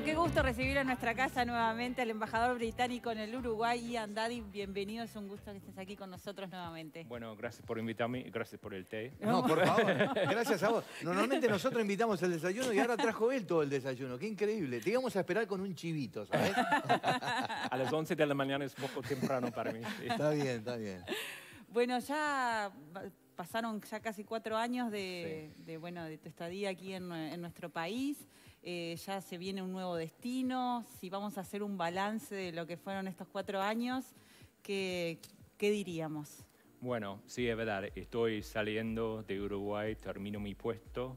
Bueno, qué gusto recibir en nuestra casa nuevamente al embajador británico en el Uruguay, Ian Daddy. Bienvenido, es un gusto que estés aquí con nosotros nuevamente. Bueno, gracias por invitarme y gracias por el té. No, por favor, gracias a vos. Normalmente nosotros invitamos el desayuno y ahora trajo él todo el desayuno. Qué increíble. Te íbamos a esperar con un chivito, ¿sabes? A las 11 de la mañana es poco temprano para mí. Sí. Está bien, está bien. Bueno, ya pasaron ya casi 4 años de tu estadía aquí en nuestro país. Ya se viene un nuevo destino. Si vamos a hacer un balance de lo que fueron estos 4 años, ¿qué diríamos? Bueno, sí, es verdad. Estoy saliendo de Uruguay, termino mi puesto.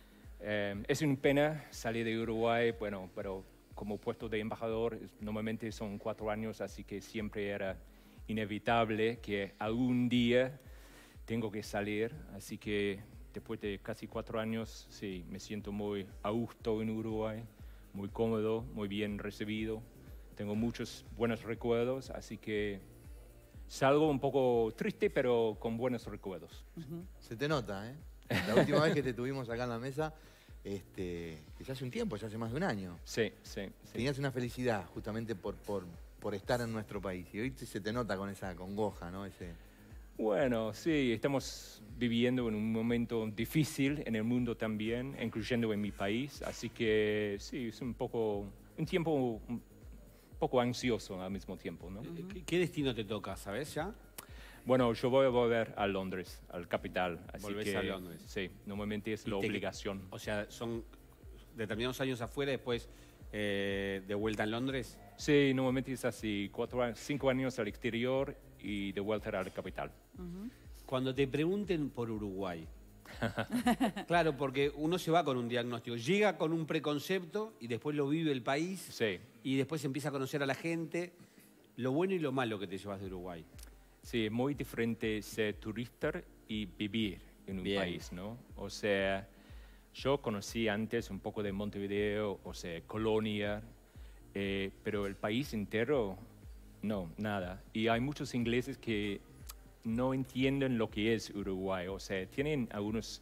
Es una pena salir de Uruguay, bueno, pero como puesto de embajador normalmente son 4 años, así que siempre era inevitable que algún día tengo que salir, así que después de casi 4 años, sí, me siento muy a gusto en Uruguay, muy cómodo, muy bien recibido. Tengo muchos buenos recuerdos, así que salgo un poco triste, pero con buenos recuerdos. Se te nota, ¿eh? La última vez que te tuvimos acá en la mesa, que ya hace un tiempo, ya hace más de un año. Sí, sí, sí. Tenías una felicidad justamente por estar en nuestro país. Y hoy se te nota con esa congoja, ¿no? Bueno, sí, estamos viviendo en un momento difícil en el mundo también, incluyendo en mi país, así que sí, es un tiempo un poco ansioso al mismo tiempo, ¿no? ¿Qué destino te toca, sabes ya? Bueno, yo voy a volver a Londres, al capital, así Volvés que a Londres. sí, normalmente es la obligación. O sea, son determinados años afuera, después de vuelta en Londres. Sí, normalmente es así, 5 años al exterior y de vuelta a la capital. Cuando te pregunten por Uruguay, claro, porque uno se va con un diagnóstico, llega con un preconcepto y después lo vive el país, Sí. y después empieza a conocer a la gente, lo bueno y lo malo que te llevas de Uruguay. Sí, es muy diferente ser turista y vivir en un país, ¿no? O sea, yo conocí antes un poco de Montevideo, o sea, Colonia, pero el país entero, no, nada. Y hay muchos ingleses que no entienden lo que es Uruguay, o sea, tienen algunas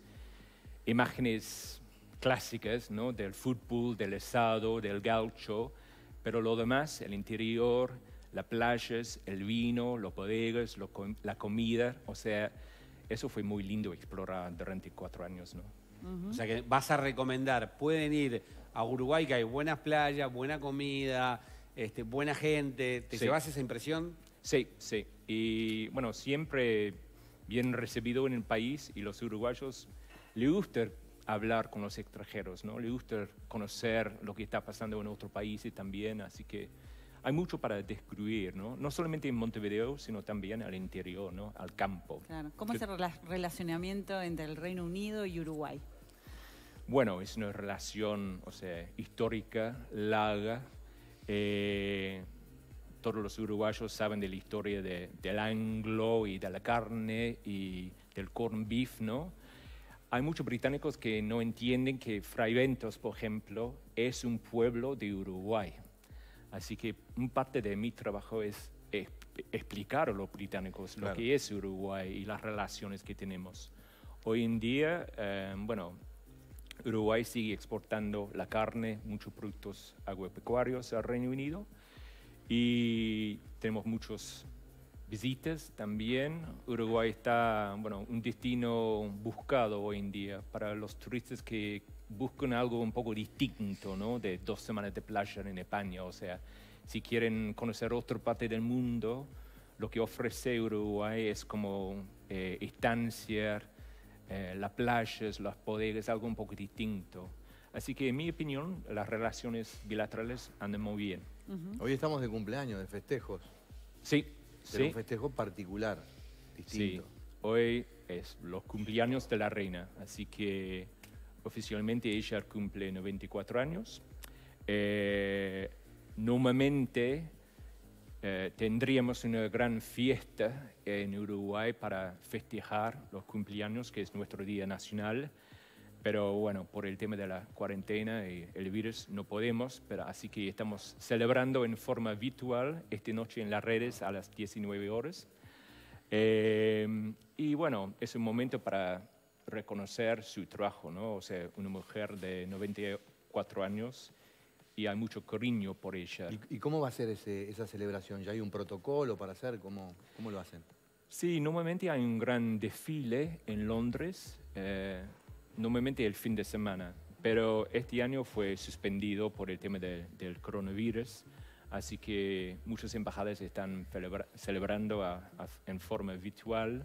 imágenes clásicas, ¿no? Del fútbol, del asado, del gaucho, pero lo demás, el interior, las playas, el vino, los bodegas, la comida, o sea, eso fue muy lindo explorar durante 4 años, ¿no? O sea que vas a recomendar, pueden ir a Uruguay, que hay buenas playas, buena comida, buena gente. ¿Te llevas esa impresión? Sí, sí. Y bueno, siempre bien recibido en el país y los uruguayos les gusta hablar con los extranjeros, ¿no? Les gusta conocer lo que está pasando en otros países también, así que hay mucho para descubrir, ¿no? No solamente en Montevideo, sino también al interior, ¿no? Al campo. Claro. ¿Cómo es el relacionamiento entre el Reino Unido y Uruguay? Bueno, es una relación, o sea, histórica, larga. Todos los uruguayos saben de la historia del anglo y de la carne y del corned beef, ¿no? Hay muchos británicos que no entienden que Fraiventos, por ejemplo, es un pueblo de Uruguay. Así que parte de mi trabajo es explicar a los británicos lo que es Uruguay y las relaciones que tenemos. Hoy en día, bueno, Uruguay sigue exportando la carne, muchos productos agropecuarios al Reino Unido y tenemos muchas visitas también. Uruguay está, bueno, un destino buscado hoy en día para los turistas que buscan algo un poco distinto, ¿no? De 2 semanas de playa en España. O sea, si quieren conocer otra parte del mundo, lo que ofrece Uruguay es como estancia, las playas, las bodegas, algo un poco distinto. Así que en mi opinión, las relaciones bilaterales andan muy bien. Hoy estamos de cumpleaños, de festejos. Sí, Pero un festejo particular, distinto. Sí, hoy es los cumpleaños de la reina, así que oficialmente ella cumple 94 años. Normalmente tendríamos una gran fiesta en Uruguay para festejar los cumpleaños, que es nuestro día nacional. Pero bueno, por el tema de la cuarentena y el virus no podemos, pero así que estamos celebrando en forma virtual esta noche en las redes a las 19 horas. Y bueno, es un momento para reconocer su trabajo, ¿no? O sea, una mujer de 94 años y hay mucho cariño por ella. ¿Y cómo va a ser esa celebración? ¿Ya hay un protocolo para hacer? ¿Cómo lo hacen? Sí, normalmente hay un gran desfile en Londres, normalmente el fin de semana, pero este año fue suspendido por el tema del coronavirus, así que muchas embajadas están celebrando en forma virtual.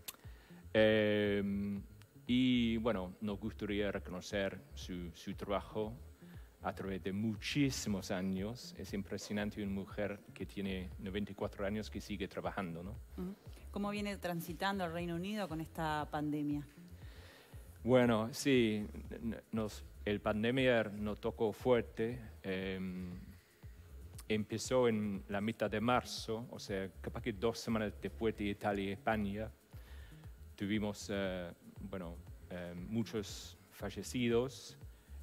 Y bueno, nos gustaría reconocer su trabajo a través de muchísimos años. Es impresionante una mujer que tiene 94 años que sigue trabajando, ¿no? ¿Cómo viene transitando el Reino Unido con esta pandemia? Bueno, sí, el pandemia nos tocó fuerte. Empezó en la mitad de marzo, o sea, capaz que 2 semanas después de Italia y España. Tuvimos, muchos fallecidos.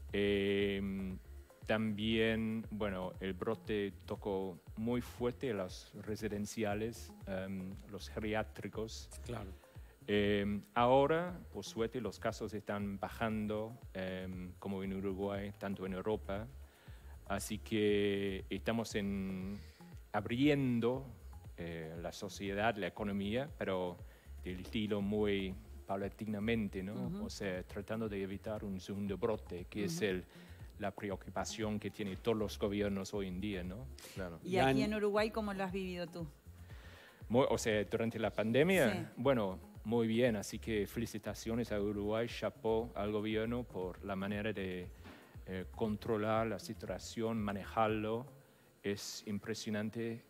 También, el brote tocó muy fuerte a los residenciales, los geriátricos. Claro. Ahora, por suerte, los casos están bajando, como en Uruguay, tanto en Europa. Así que estamos abriendo la sociedad, la economía, pero del estilo muy paulatinamente, ¿no? O sea, tratando de evitar un segundo brote, que es la preocupación que tienen todos los gobiernos hoy en día, ¿no? Claro. ¿Y aquí en Uruguay cómo lo has vivido tú? Durante la pandemia, Sí. bueno, muy bien, así que felicitaciones a Uruguay, chapeau al gobierno por la manera de controlar la situación, manejarlo. Es impresionante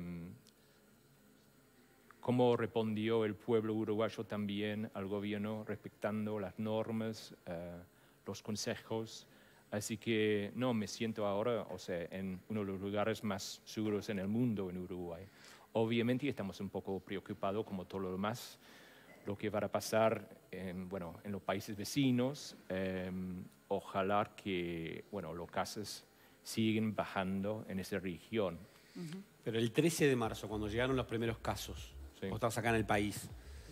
cómo respondió el pueblo uruguayo también al gobierno, respetando las normas, los consejos. Así que me siento ahora, en uno de los lugares más seguros en el mundo, en Uruguay. Obviamente estamos un poco preocupados, como todo lo demás, lo que va a pasar en los países vecinos. Ojalá que los casos siguen bajando en esa región. Pero el 13 de marzo, cuando llegaron los primeros casos, Sí. vos estabas acá en el país,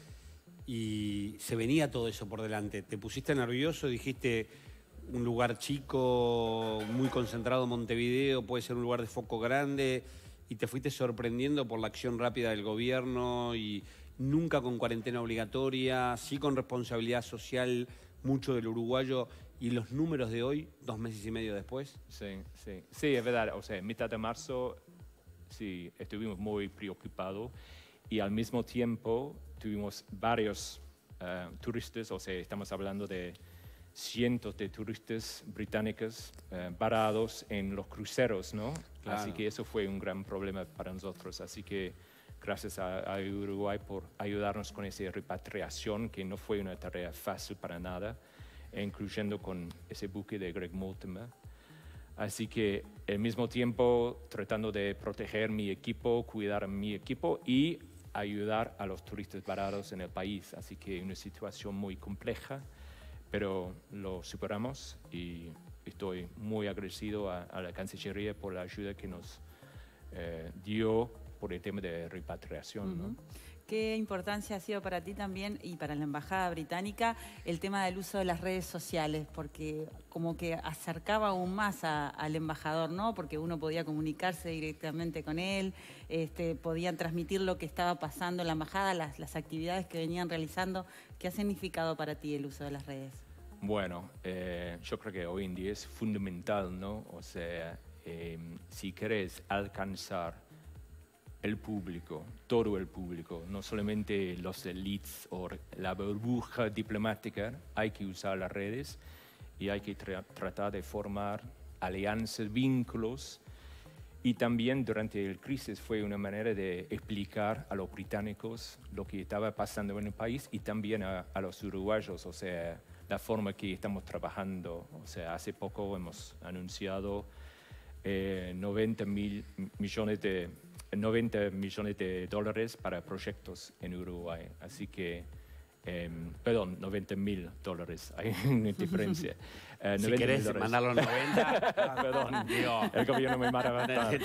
y se venía todo eso por delante, ¿te pusiste nervioso? Dijiste, un lugar chico, muy concentrado en Montevideo, puede ser un lugar de foco grande, y te fuiste sorprendiendo por la acción rápida del gobierno y nunca con cuarentena obligatoria, sí con responsabilidad social, mucho del uruguayo, y los números de hoy, 2 meses y medio después. Sí, es verdad. En mitad de marzo, sí, estuvimos muy preocupados y al mismo tiempo tuvimos varios turistas, estamos hablando de cientos de turistas británicos varados en los cruceros, ¿no? Claro. Así que eso fue un gran problema para nosotros. Así que gracias a Uruguay por ayudarnos con esa repatriación, que no fue una tarea fácil para nada, incluyendo con ese buque de Greg Mortimer. Así que al mismo tiempo tratando de proteger mi equipo, cuidar a mi equipo y ayudar a los turistas varados en el país. Así que una situación muy compleja, pero lo superamos y estoy muy agradecido a la Cancillería por la ayuda que nos dio por el tema de repatriación, ¿no? ¿Qué importancia ha sido para ti también y para la Embajada Británica el tema del uso de las redes sociales? Porque como que acercaba aún más al embajador, ¿no? Porque uno podía comunicarse directamente con él, podían transmitir lo que estaba pasando en la embajada, las actividades que venían realizando. ¿Qué ha significado para ti el uso de las redes? Bueno, yo creo que hoy en día es fundamental, ¿no? Si querés alcanzar el público, todo el público, no solamente los elites o la burbuja diplomática, hay que usar las redes y hay que tratar de formar alianzas, vínculos. Y también durante el crisis fue una manera de explicar a los británicos lo que estaba pasando en el país y también a los uruguayos, la forma que estamos trabajando. Hace poco hemos anunciado 90 millones de dólares para proyectos en Uruguay. Así que, perdón, $90.000, hay una diferencia. Si querés mandar los 90, perdón, el gobierno me mata bastante.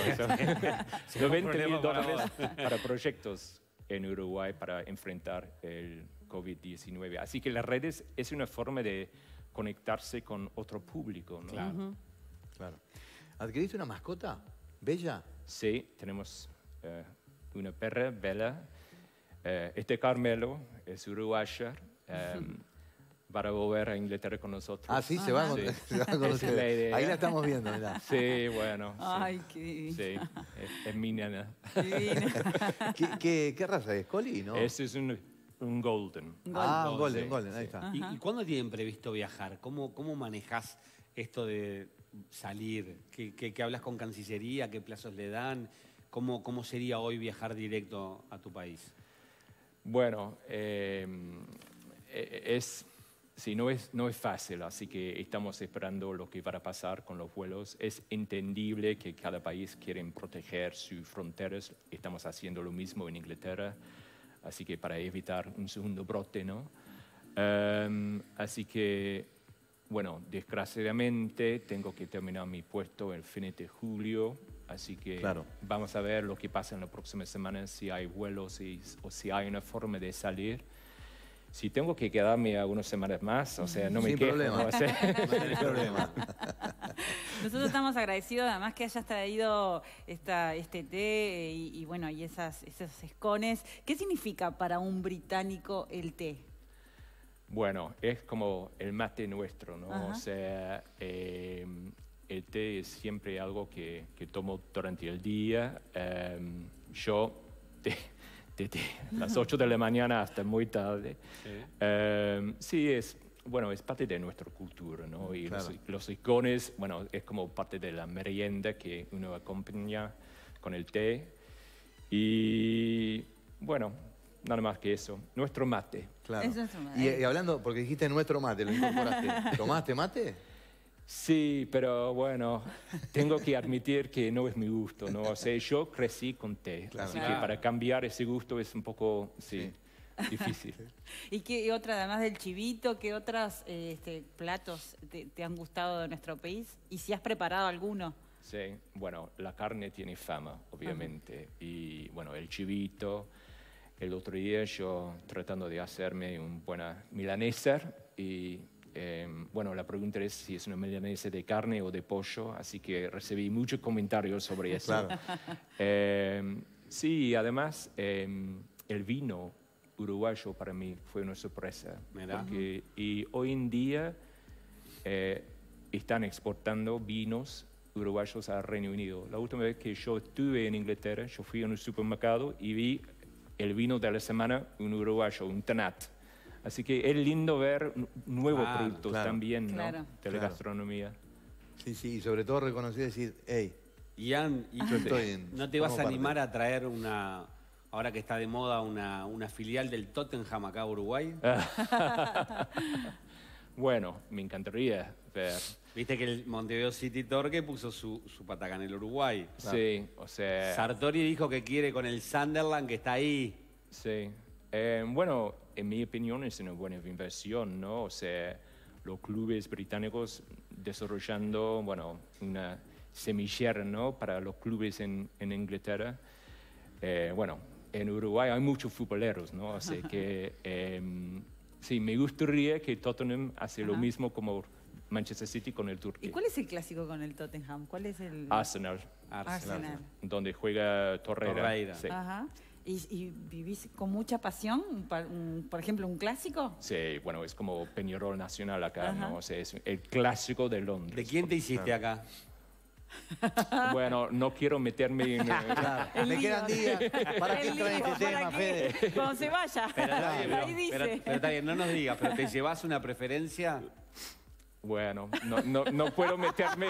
$90.000 para proyectos en Uruguay para enfrentar el COVID-19. Así que las redes es una forma de conectarse con otro público, ¿no? Claro. Claro. ¿Adquiriste una mascota? ¿Bella? Sí, tenemos una perra, Bella. Este Carmelo es uruguaya. Va a volver a Inglaterra con nosotros. Ah, sí, se va, Sí. se va con Esa es ustedes. la idea. Ahí la estamos viendo, mirá. Sí, bueno. Sí. Ay, qué divino. Sí, es mi nena. Divino. ¿Qué raza es? ¿Collie, no? Ese es un golden. Ah, un golden, Sí, golden, ahí sí. está. ¿Y cuándo tienen previsto viajar? ¿Cómo manejás esto de salir? ¿Qué hablas con Cancillería? ¿Qué plazos le dan? ¿Cómo sería hoy viajar directo a tu país? Bueno, sí, no es fácil, así que estamos esperando lo que va a pasar con los vuelos. Es entendible que cada país quiere proteger sus fronteras. Estamos haciendo lo mismo en Inglaterra, así que para evitar un segundo brote, ¿no? Así que, bueno, desgraciadamente tengo que terminar mi puesto el fin de julio, así que Claro. vamos a ver lo que pasa en las próximas semanas, si hay vuelos o si hay una forma de salir. Si tengo que quedarme algunas semanas más, o sea, no me Sin quejo. problema. ¿no? O sea, No tenés problema. Nosotros estamos agradecidos además que hayas traído este té y bueno, y esos escones. ¿Qué significa para un británico el té? bueno, es como el mate nuestro, ¿no? Ajá. O sea, el té es siempre algo que tomo durante el día. Yo desde las 8 de la mañana hasta muy tarde. Sí, es parte de nuestra cultura, ¿no? Y Claro. los icones, bueno, es como parte de la merienda que uno acompaña con el té. Y bueno, nada más que eso. Nuestro mate. Claro. Eso es un- Y hablando, porque dijiste nuestro mate, lo incorporaste. ¿Tomaste mate? Sí, pero bueno, tengo que admitir que no es mi gusto, ¿no? O sea, yo crecí con té, Claro. así que Claro. para cambiar ese gusto es un poco, sí, difícil. ¿Y qué otra, además del chivito, qué otros platos te han gustado de nuestro país? ¿Y si has preparado alguno? Sí, bueno, la carne tiene fama, obviamente, y bueno, el chivito. El otro día yo tratando de hacerme una buena milanesa y bueno, la pregunta es si es una milanesa de carne o de pollo, así que recibí muchos comentarios sobre eso. Claro. Sí, además el vino uruguayo para mí fue una sorpresa. Mirá. Y hoy en día están exportando vinos uruguayos al Reino Unido. La última vez que yo estuve en Inglaterra, yo fui a un supermercado y vi el vino de la semana, un uruguayo, un Tanat. Así que es lindo ver nuevos Claro, productos claro. también, ¿no? Claro. De la Claro. gastronomía. Sí, sí, y sobre todo reconocer y decir, hey, Ian, yo estoy en... ¿no te vas a formo animar parte. a traer ahora que está de moda, una filial del Tottenham acá a Uruguay? Bueno, me encantaría ver. Viste que el Montevideo City Torque puso su pataca en el Uruguay. Sí, o sea... Sartori dijo que quiere con el Sunderland, que está ahí. Sí. Bueno, en mi opinión es una buena inversión, ¿no? O sea, los clubes británicos desarrollando, bueno, una semillera, ¿no? Para los clubes en Inglaterra. Bueno, en Uruguay hay muchos futboleros, ¿no? O sea que sí, me gustaría que Tottenham hace lo Ajá. mismo como Manchester City con el ¿Y Turquía. cuál es el clásico con el Tottenham? ¿Cuál es el...? Arsenal, Arsenal. donde juega Torreira. Torreira. Sí. Ajá. ¿Y vivís con mucha pasión, por ejemplo, un clásico? Sí, bueno, es como Peñarol Nacional acá, Ajá. ¿no? O sea, es el clásico de Londres. ¿De quién te hiciste acá? Bueno, no quiero meterme en... Claro, El me lío. quedan días para que El entra en lío, este ¿para tema, qué? Fede. Cuando se vaya. Pero está bien, Ahí dice. pero está bien, no nos digas, pero ¿te llevas una preferencia? Bueno, no puedo meterme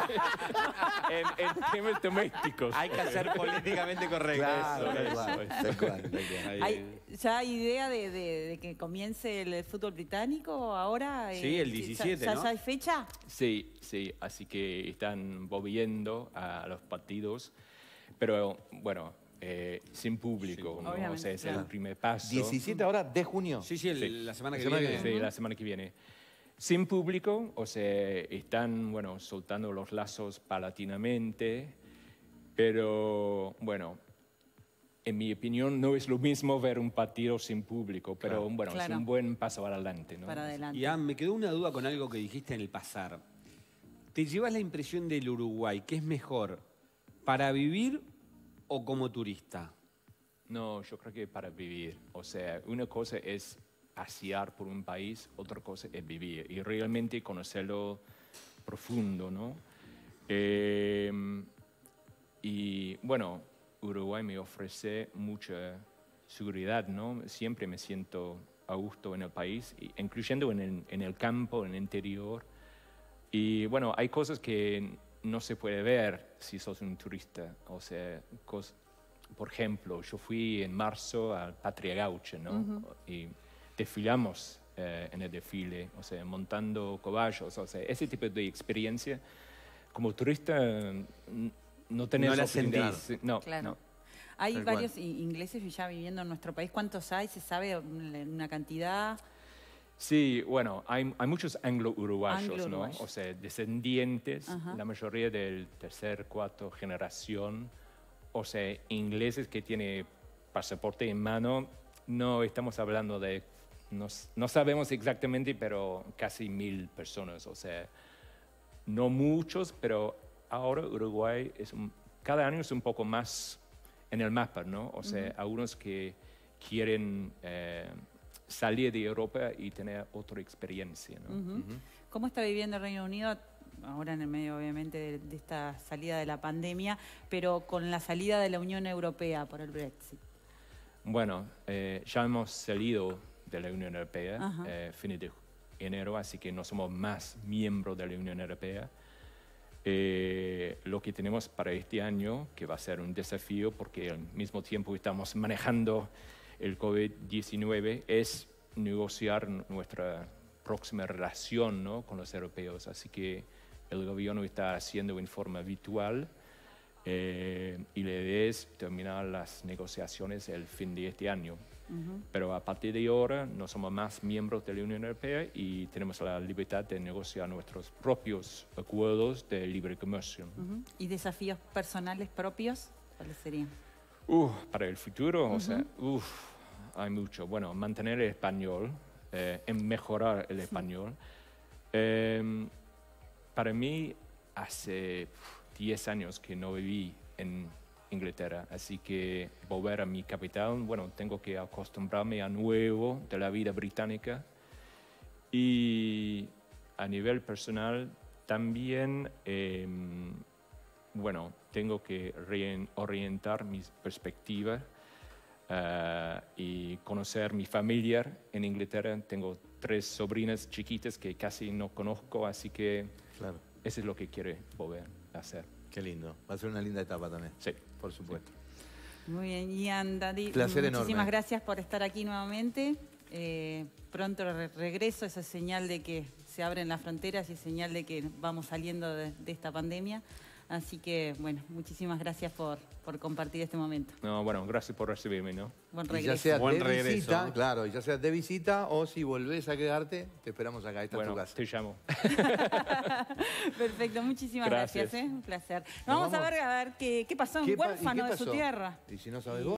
en temas domésticos. Hay que ser políticamente correcto. Claro, Eso, tal cual, eso. tal cual, tal cual. Ahí. ¿Hay ya idea de que comience el fútbol británico ahora? Sí, el 17, ¿Ya ¿no? hay fecha? Sí, sí, así que están volviendo a los partidos, pero bueno, sin público, ¿no? Obviamente, O sea, es claro. el primer paso. 17 ahora de junio. Sí, sí, la semana que La semana viene. que Sí, la semana que viene. Sin público, o sea, están, bueno, soltando los lazos paulatinamente, pero, bueno, en mi opinión no es lo mismo ver un partido sin público, pero, Claro. bueno, Claro. es un buen paso para adelante, ¿no? Para adelante. Ian, me quedó una duda con algo que dijiste en el pasar. ¿Te llevas la impresión del Uruguay? ¿Qué es mejor, para vivir o como turista? No, yo creo que para vivir. O sea, una cosa es pasear por un país, otra cosa es vivir y realmente conocerlo profundo, ¿no? Y bueno, Uruguay me ofrece mucha seguridad, ¿no? Siempre me siento a gusto en el país, incluyendo en el campo, en el interior. Y bueno, hay cosas que no se puede ver si sos un turista. O sea, por ejemplo, yo fui en marzo al Patria Gaucha, ¿no? Y desfilamos en el desfile, o sea, montando caballos, o sea, ese tipo de experiencia. Como turista no tenés No la oportunidad. sentís. No, Claro. no. Hay Tal varios ingleses ya viviendo en nuestro país. ¿Cuántos hay? ¿Se sabe una cantidad? Sí, bueno, hay muchos anglo-uruguayos, ¿no? Anglo-uruguayos. O sea, descendientes, Ajá. la mayoría del tercer, cuarto generación, o sea, ingleses que tienen pasaporte en mano. No estamos hablando de, no sabemos exactamente, pero casi 1000 personas, o sea, no muchos, pero ahora Uruguay cada año es un poco más en el mapa, ¿no? O sea, algunos que quieren salir de Europa y tener otra experiencia, ¿no? ¿Cómo está viviendo el Reino Unido ahora en el medio, obviamente, de esta salida de la pandemia, pero con la salida de la Unión Europea por el Brexit? Bueno, ya hemos salido de la Unión Europea fines de enero, así que no somos más miembros de la Unión Europea. Lo que tenemos para este año, que va a ser un desafío porque al mismo tiempo estamos manejando el COVID-19, es negociar nuestra próxima relación, ¿no?, con los europeos. Así que el gobierno está haciendo en forma virtual y la idea es terminar las negociaciones el fin de este año. Pero a partir de ahora no somos más miembros de la Unión Europea y tenemos la libertad de negociar nuestros propios acuerdos de libre comercio. ¿Y desafíos personales propios? ¿Cuáles serían? Para el futuro, o sea, hay mucho. Bueno, mantener el español, mejorar el español. Para mí, hace 10 años que no viví en Inglaterra, así que volver a mi capital, bueno, tengo que acostumbrarme a nuevo de la vida británica. Y a nivel personal también, bueno, tengo que reorientar mis perspectivas y conocer mi familia en Inglaterra. Tengo 3 sobrinas chiquitas que casi no conozco, así que Claro. eso es lo que quiero volver a hacer. Qué lindo. Va a ser una linda etapa también. Sí. Por supuesto. Muy bien, Ian, Daddy, Placer muchísimas enorme. gracias por estar aquí nuevamente. Pronto regreso, eso es señal de que se abren las fronteras y es señal de que vamos saliendo de esta pandemia. Así que, bueno, muchísimas gracias por compartir este momento. No, bueno, gracias por recibirme, ¿no? Buen Y ya regreso. sea Buen de regreso, visita, ¿no? claro, y ya sea de visita o si volvés a quedarte, te esperamos acá. Esta es Bueno, tu casa. te llamo. Perfecto, muchísimas gracias. Gracias. Un placer. Vamos a ver qué pasó en ¿Y qué Huérfano de su pasó? tierra. Y si no sabes vos.